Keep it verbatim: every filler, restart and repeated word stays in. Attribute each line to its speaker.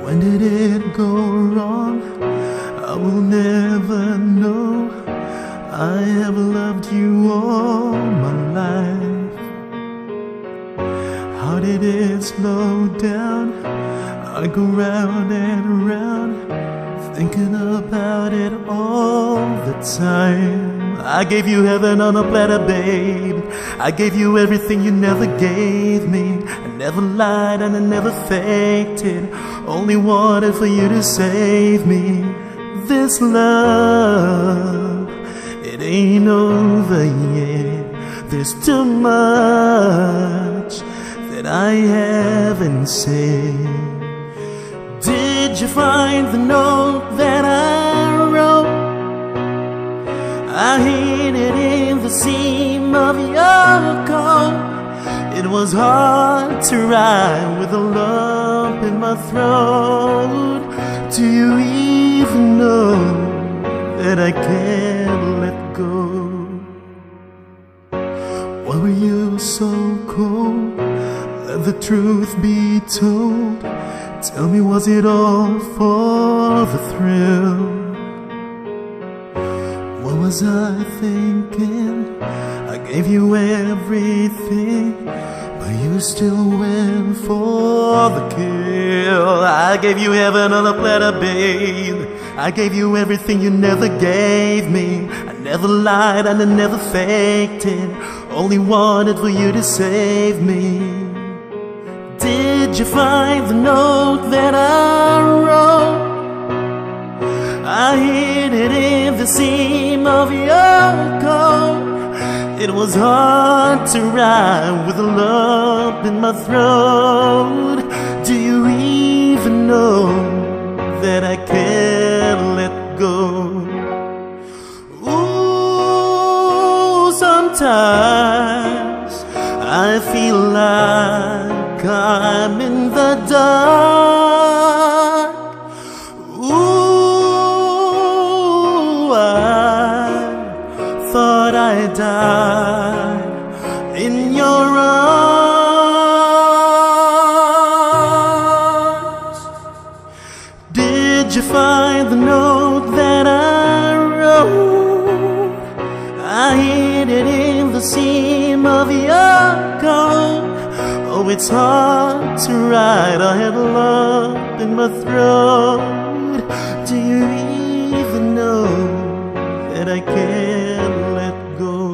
Speaker 1: When did it go wrong? I will never know. I have loved you all my life. How did it slow down? I go round and round, thinking about it all the time. I gave you heaven on a platter, babe. I gave you everything you never gave me. I never lied and I never faked it. Only wanted for you to save me. This love, it ain't over yet. There's too much that I haven't said. Did you find the note that I wrote? I hid it in the seam of your coat. It was hard to write with a lump in my throat. Do you even know that I can't let go? Why were you so cold? Let the truth be told. Tell me, was it all for the thrill? What was I thinking? I gave you everything, but you still went for the kill. I gave you heaven on a platter, babe. I gave you everything you never gave me. I never lied and I never faked it. Only wanted for you to save me. Did you find the note that I wrote? I hid it in the seam of your coat. It was hard to write with a lump in my throat. Do you even know that I can't let go? Ooh, sometimes I feel like I'm in the dark. Ooh, I thought I died in your arms. Did you find the note that I wrote? I hid it in the seam of your coat. Oh, it's hard to write. I had a lump in my throat. Do you even know that I can't let go?